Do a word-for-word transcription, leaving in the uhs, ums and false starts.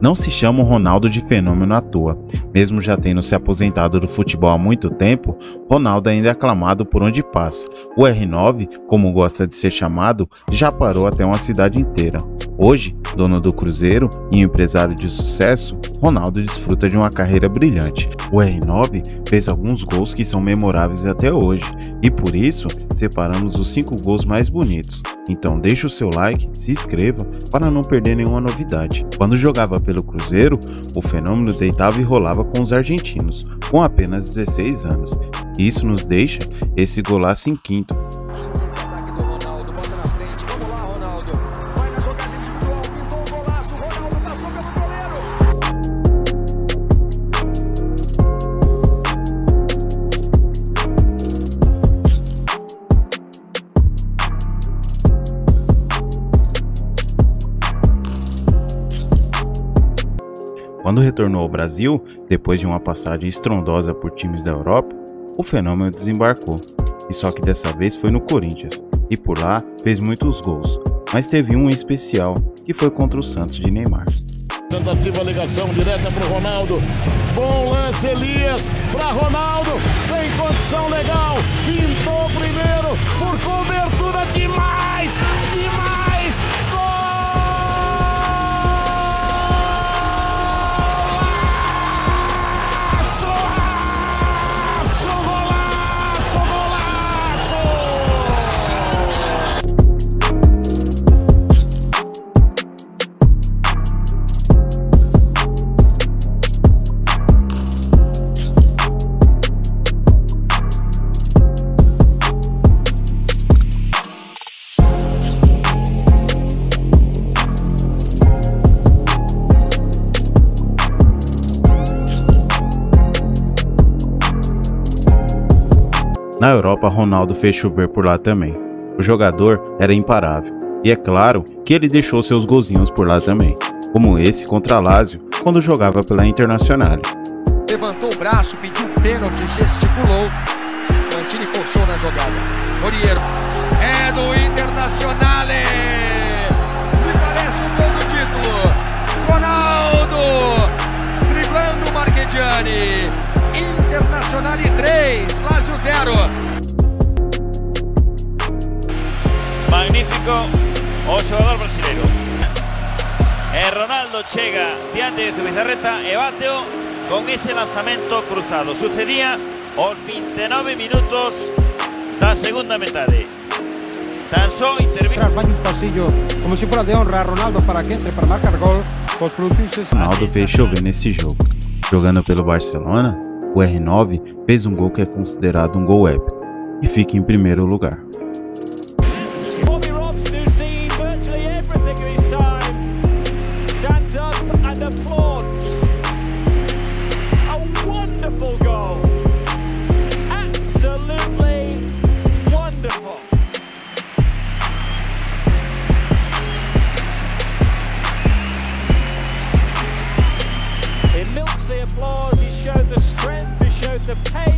Não se chama o Ronaldo de fenômeno à toa. Mesmo já tendo se aposentado do futebol há muito tempo, Ronaldo ainda é aclamado por onde passa. O R nove, como gosta de ser chamado, já parou até uma cidade inteira. Hoje, dono do Cruzeiro e empresário de sucesso, Ronaldo desfruta de uma carreira brilhante. O R nove fez alguns gols que são memoráveis até hoje, e por isso separamos os cinco gols mais bonitos. Então deixa o seu like, se inscreva para não perder nenhuma novidade. Quando jogava pelo Cruzeiro, o fenômeno deitava e rolava com os argentinos, com apenas dezesseis anos. Isso nos deixa esse golaço em quinto. Quando retornou ao Brasil, depois de uma passagem estrondosa por times da Europa, o fenômeno desembarcou, e só que dessa vez foi no Corinthians, e por lá fez muitos gols, mas teve um em especial, que foi contra o Santos de Neymar. Tentativa, ligação direta para o Ronaldo, bom lance, Elias, para Ronaldo, tem condição legal, pintou primeiro, por cobertura demais, demais, gol! Na Europa, Ronaldo fez chover por lá também. O jogador era imparável, e é claro que ele deixou seus golzinhos por lá também, como esse contra a Lazio, quando jogava pela Internazionale. Levantou o braço, pediu pênalti, gesticulou. Mantini forçou na jogada. Moriero. É do Internazionale. Me parece um gol do título. Ronaldo. Driblando o Marchegiani. Internazionale três, Lazio zero. Magnífico o jogador brasileiro. E Ronaldo chega diante de su bizarreta e bateu con ese lanzamento cruzado. Sucedía aos vinte e nove minutos da segunda metade. Tan só intervino. Vai um passillo como se fuera de honra a Ronaldo para que entre para marcar gol. Ronaldo fez chover nesse jogo. Jogando pelo Barcelona, o R nove fez um gol que é considerado um gol épico e fica em primeiro lugar. Applause, he showed the strength, he showed the pace.